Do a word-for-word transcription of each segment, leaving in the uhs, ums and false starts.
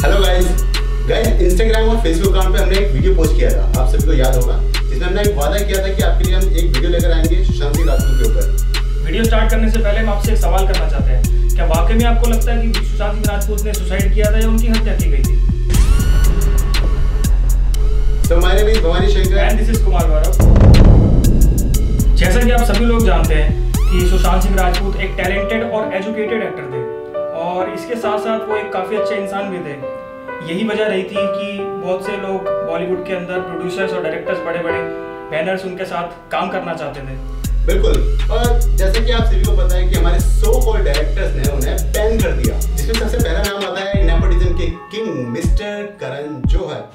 Hello guys guys Instagram और Facebook account पे हमने एक वीडियो पोस्ट किया था, आप सभी को याद होगा, जिसमें हमने एक वादा किया था कि आपके लिए हम एक वीडियो लेकर आएंगे सुशांत सिंह राजपूत के ऊपर। वीडियो स्टार्ट करने से पहले हम आपसे एक सवाल करना चाहते हैं, क्या वाकई में आपको लगता है कि सुशांत सिंह राजपूत ने सुसाइड किया था या उनकी हत्या की गई थी? So my name is Bhavani Shankar and this is Kumar Gaurav. जैसा कि आप सभी लोग जानते हैं कि सुशांत सिंह राजपूत एक टैलेंटेड और एजुकेटेड एक्टर थे और इसके साथ साथ वो एक काफ़ी अच्छे इंसान भी थे। यही वजह रही थी कि बहुत से लोग बॉलीवुड के अंदर प्रोड्यूसर्स और डायरेक्टर्स बड़े बड़े बैनर्स उनके साथ काम करना चाहते थे। बिल्कुल, और जैसे कि आप सभी को पता है कि हमारे सो कॉल्ड डायरेक्टर्स ने उन्हें बैन कर दिया, जिसमें सबसे पहला नाम आता है नेपोटिज्म के king mister Karan Johar.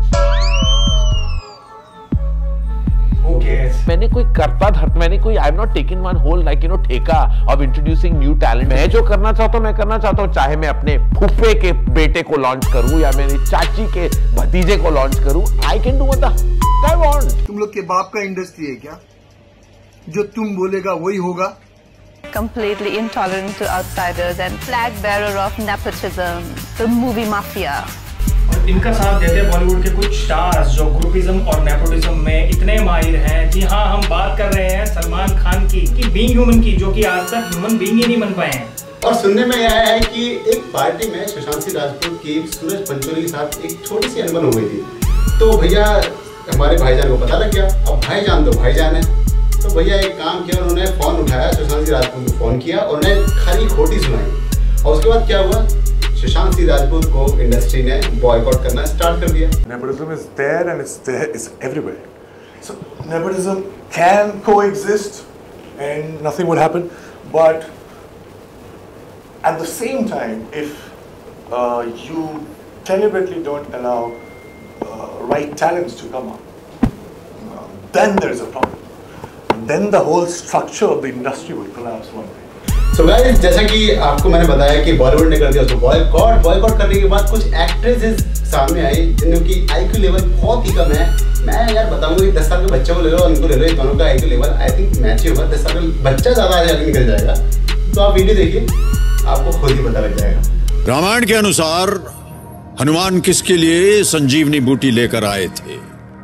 Okay. मैंने कोई करता धरता मैंने कोई I am not taking one whole like you know ठेका ऑफ इंट्रोड्यूसिंग न्यू टैलेंट। मैं जो करना चाहता हूँ मैं करना चाहता हूँ, चाहे मैं अपने फूफे के बेटे को लॉन्च करूँ या मेरी चाची के भतीजे को लॉन्च करूँ। I can do what I want. तुम लोग के बाप का इंडस्ट्री है क्या? जो तुम बोलेगा वही होगा। Completely intolerant to outsiders and flag bearer of nepotism, the movie mafia. और इनका साथ देते हैं बॉलीवुड के कुछ स्टार्स जो ग्रुपिज्म और नेपोटिज्म में इतने माहिर हैं। जी हाँ, हम बात कर रहे हैं सलमान खान की कि बीइंग ह्यूमन की, जो कि आज तक ह्यूमन बीइंग ही नहीं बन पाए हैं। और सुनने में आया है कि एक पार्टी में सुशांत सिंह राजपूत की सूरज पंचोली के साथ एक छोटी सी अनबन हो गई थी। तो भैया हमारे भाईजान को पता लग गया। अब भाईजान तो भाईजान है, तो भैया एक काम किया, उन्होंने फोन उठाया, सुशांत सिंह राजपूत को फोन किया और उन्हें खरी खोटी सुनाई। और उसके बाद क्या हुआ, सुशांत सिंह राजपूत को इंडस्ट्री ने बॉयकॉट करना स्टार्ट कर दिया। Nepotism is there and it's there, it's everywhere. So nepotism can coexist and nothing would happen, but at the same time, if uh, you deliberately don't allow uh, right talents to come up, uh, then there is a problem. And then the whole structure of the industry would collapse one day. So guys, जैसा कि आपको मैंने बताया कि बॉलीवुड ने कर दिया उसको बॉयकॉट। बॉयकॉट करने के बाद कुछ एक्ट्रेसेस सामने आई जिनकी आईक्यू लेवल बहुत ही कम है। मैं यार बताऊंगा कि दस साल के बच्चे को ले लो, उनको ले लो, ये दोनों का IQ level I think match ही होगा। दस साल का बच्चा ज़्यादा आगे निकल जाएगा। तो आप वीडियो देखिए, आपको खुद ही पता लग जाएगा। रामायण के अनुसार हनुमान किसके लिए संजीवनी बूटी लेकर आए थे?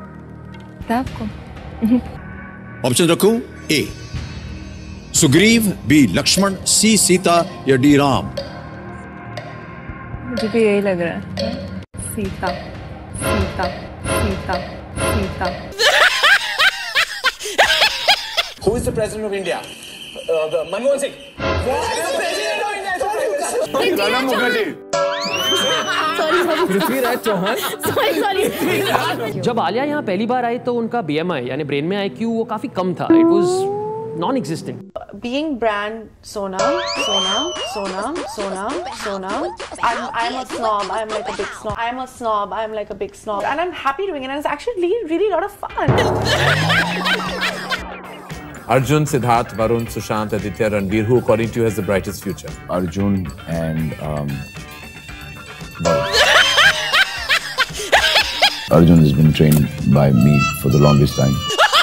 ऑप्शन रखूं? A Sugriv, B Lakshman, C Sita या डी राम? मुझे भी यही लग रहा है, Sita Sita Sita Sita. Who is the president of India? Uh, Manmohan Singh. Pranab Mukherjee. Prithviraj Chauhan. Sorry sorry. जब आलिया यहाँ पहली बार आई तो उनका बी एम आई यानी ब्रेन में आई क्यू वो काफी कम था। It was non-existent. Being brand Sonam, Sonam, Sonam, Sonam, Sonam. I'm I'm a snob. I'm like a big snob. I'm a snob. I'm like a big snob, and I'm happy doing it. And it's actually really, really a lot of fun. Arjun, Siddharth, Varun, Sushant, Aditya, Ranbir, who according to you has the brightest future? Arjun and um, Varun. Arjun has been trained by me for the longest time.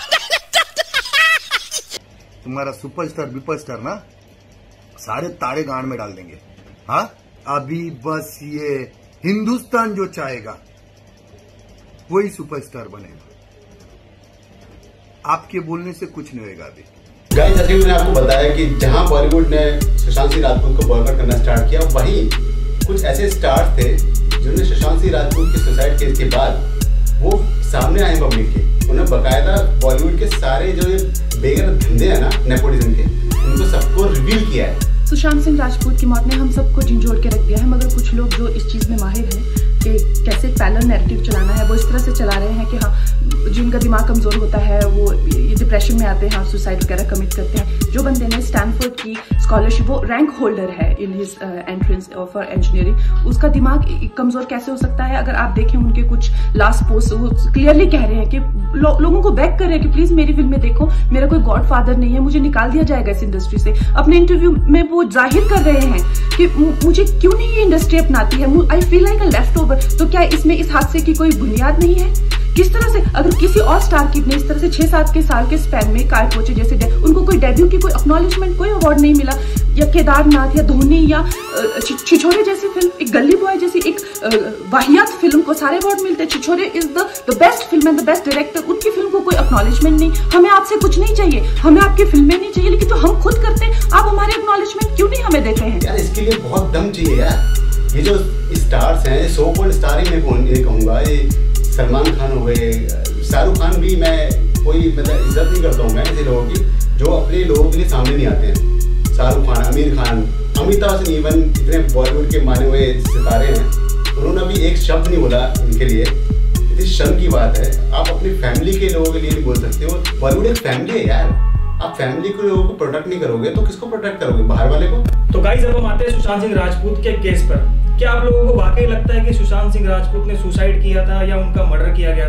तुम्हारा superstar विपरस्टार ना सारे तारे गांड में डाल देंगे। हाँ, अभी बस ये हिंदुस्तान जो चाहेगा वही सुपरस्टार बनेगा। आपके बोलने से कुछ नहीं होगा। अभी गाइस, जैसे मैंने आपको बताया कि जहां बॉलीवुड ने सुशांत सिंह राजपूत को बॉयकॉट करना स्टार्ट किया, वहीं कुछ ऐसे स्टार्स थे जिन्होंने सुशांत सिंह राजपूत के सुसाइड केस के बाद वो सामने आए पब्लिक के। उन्हें बकायदा बॉलीवुड के सारे जो ये बेगर धंधे हैं ना नेपोटिज्म के, उनको सबको रिवील किया है। सुशांत सिंह राजपूत की मौत ने हम सबको झंझोड़ के रख दिया है, मगर कुछ लोग जो इस चीज़ में माहिर हैं कि कैसे पैरेलल नैरेटिव चलाना है, वो इस तरह से चला रहे हैं कि हाँ, जिनका दिमाग कमज़ोर होता है वो ये डिप्रेशन में आते हैं, सुसाइड वगैरह कमिट करते हैं। जो बंदे ने स्टैनफोर्ड की स्कॉलरशिप, वो रैंक होल्डर है in his entrance for engineering, उसका दिमाग कमज़ोर कैसे हो सकता है? अगर आप देखें उनके कुछ लास्ट पोस्ट, वो क्लियरली कह रहे हैं कि लो, लोगों को बैक कर रहे हैं कि प्लीज़ मेरी फिल्म में देखो, मेरा कोई गॉड फादर नहीं है, मुझे निकाल दिया जाएगा इस इंडस्ट्री से। अपने इंटरव्यू में वो जाहिर कर रहे हैं कि मुझे क्यों नहीं ये इंडस्ट्री अपनाती है, I feel like a leftover. तो क्या इसमें इस हादसे की कोई बुनियाद नहीं है? किस तरह से अगर किसी और स्टार किड ने इस तरह से छह सात के साल के स्पैन में काय पहुंचे जैसे उनको कोई डेब्यू की कोई एक्नॉलेजमेंट, कोई अवार्ड नहीं मिला, या केदारनाथ या धोनी या छिछोरे जैसी फिल्म, एक गली बॉय जैसी एक वाहियात फिल्म को सारे अवार्ड मिलते। Chhichhore is the the best film and the best director, उनकी फिल्म को कोई एक्नॉलेजमेंट नहीं। हमें आपसे कुछ नहीं चाहिए, हमें आपकी फिल्में नहीं चाहिए, लेकिन जो हम खुद करते हैं आप हमारे एक्नॉलेजमेंट क्यों नहीं हमें देते हैं? यार इसके लिए बहुत दम चाहिए यार। ये जो स्टार्स हैं, सो कॉल्ड स्टार ही मैं कहूँगा, ये सलमान खान हो गए, शाहरुख खान भी मैं कोई मतलब इज्जत नहीं करता हूँ मैं ऐसे लोगों की जो अपने लोगों के लिए सामने नहीं आते हैं। शाहरुख खान, आमिर खान, अमिताभ बच्चन, इवन इतने बॉलीवुड के माने हुए सितारे हैं, उन्होंने भी एक शब्द नहीं बोला इनके लिए। इतनी शर्म की बात है, आप अपनी फैमिली के लोगों के लिए नहीं बोल सकते हो। बॉलीवुड एक फैमिली है यार, आप फैमिली के लोगों को प्रोटेक्ट नहीं करोगे तो किसको प्रोटेक्ट करोगे? बाहर वाले को। तो गाइस अब हम आते हैं सुशांत सिंह राजपूत के केस पर। क्या आप लोगों को वाकई लगता है कि सुशांत सिंह राजपूत ने सुसाइड किया था या उनका मर्डर किया गया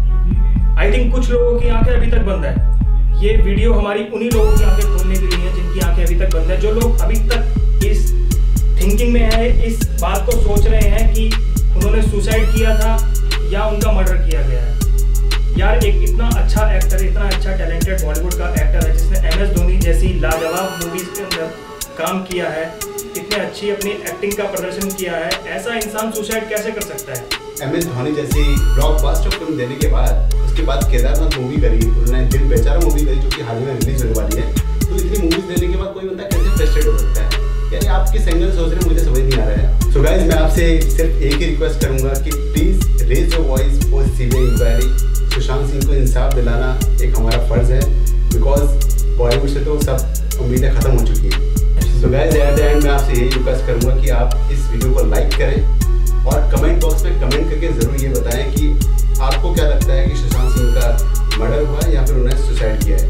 था? आई थिंक कुछ लोगों की आंखें अभी तक बंद है। ये वीडियो हमारी उन्हीं लोगों की आंखें खोलने के लिए है जिनकी आंखें अभी तक बंद है, जो लोग अभी तक इस थिंकिंग में है, इस बात को सोच रहे हैं कि उन्होंने सुसाइड किया था या उनका मर्डर किया गया है। यार एक इतना अच्छा एक्टर, इतना अच्छा टैलेंटेड बॉलीवुड का एक्टर है जिसने एम एस धोनी जैसी लाजवाब मूवीज के अंदर काम किया है, इतने अच्छी अपनी एक्टिंग का प्रदर्शन किया है, ऐसा इंसान सुसाइड कैसे कर सकता है? एम एस धोनी जैसी ब्लॉकबस्टर फिल्म देने के बाद उसके बाद केदारनाथ मूवी करी, उन्होंने दिल बेचारा मूवी करी जो कि हाल ही में रिलीज होने वाली है। तो इतनी मूवीज देने के बाद कोई बंदा कैसे फ्रस्ट्रेट हो सकता है? यानी आप किस एंगल सोच रहे हैं मुझे समझ नहीं आ रहा है। सो गाइस मैं आपसे सिर्फ एक ही रिक्वेस्ट करूंगा कि please raise your voice for CBI inquiry. Sushant Singh को इंसाफ दिलाना एक हमारा फर्ज है, बिकॉज बॉलीवुड से तो सब उम्मीदें खत्म हो चुकी हैं। तो गाइस एट द एंड मैं आपसे यही रिक्वेस्ट करूंगा कि आप इस वीडियो को लाइक करें और कमेंट बॉक्स में कमेंट करके ज़रूर ये बताएं कि आपको क्या लगता है कि सुशांत सिंह का मर्डर हुआ है या फिर उन्होंने सुसाइड किया है।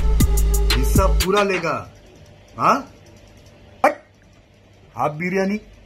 हिस्सा पूरा लेगा, हाँ? हाफ बिरयानी